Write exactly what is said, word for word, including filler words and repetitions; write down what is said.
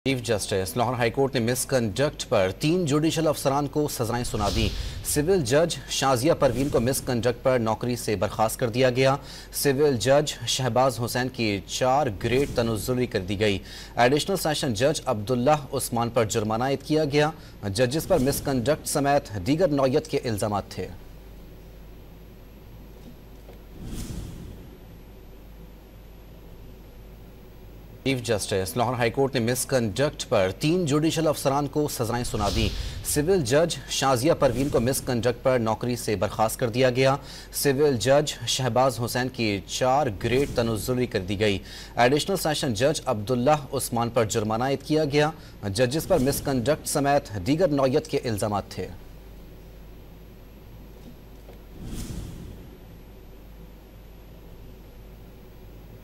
Chief justice Lahore high court ने misconduct पर तीन जुडिशल अफसरान को सजाएं सुना दी। सिविल जज शाजिया परवीन को मिसकंडक्ट पर नौकरी से बर्खास्त कर दिया गया। सिविल जज शहबाज हुसैन की चार ग्रेड तनज़्ज़ुली कर दी गई। एडिशनल सेशन जज अब्दुल्ला उस्मान पर जुर्माना आयद किया गया। जजेस पर मिसकंडक्ट समेत दीगर नौयत के इल्जाम थे। चीफ जस्टिस लाहौर हाईकोर्ट ने मिसकंडक्ट पर तीन जुडिशल अफसरान को सजाएं सुना दी। सिविल जज शाजिया परवीन को मिसकंडक्ट पर नौकरी से बर्खास्त कर दिया गया। सिविल जज शहबाज हुसैन की चार ग्रेड तनज़्ज़ुली कर दी गई। एडिशनल सेशन जज अब्दुल्ला उस्मान पर जुर्माना आयद किया गया। जजेस पर मिसकंडक्ट समेत दीगर नौयत के इल्जाम थे।